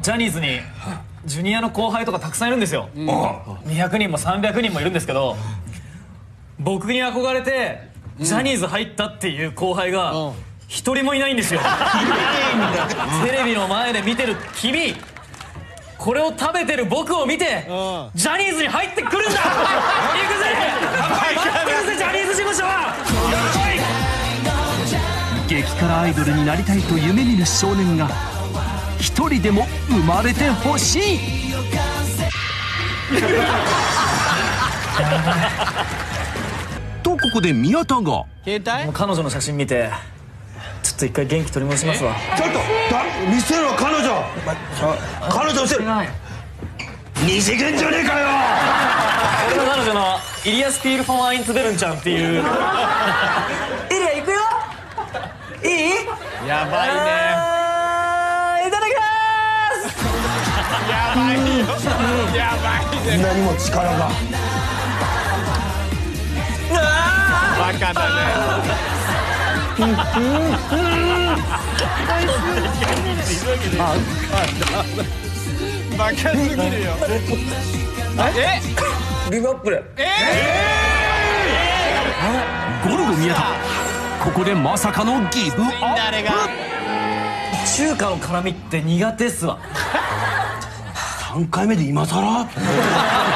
ジャニーズにジュニアの後輩とかたくさんいるんですよ。200人も300人もいるんですけど、僕に憧れてジャニーズ入ったっていう後輩が一人もいないんですよ。テレビの前で見てる君、これを食べてる僕を見てジャニーズに入ってくるんだ。行くぜ待ってるぜジャニーズ事務所は。 激辛アイドルになりたいと夢見る少年が一人でも生まれてほしい。とここで宮田が彼女の写真見てちょっと一回元気取り戻しますわ。 ちょっと見せろ彼女。彼女見せる。二次元じゃねえかよ。 俺の彼女のイリアス・ピール・フォン・アインツベルンちゃんっていう。イリア行くよ。いい？ やばいね。 いただきます。 やばいよ。やばいね。 何も力が。 バカだね。バカすぎるよ。 ギブアップで。 ゴルゴ宮田、ここでまさかのギブアップ。 中華の辛みって苦手っすわ。 3回目で今更。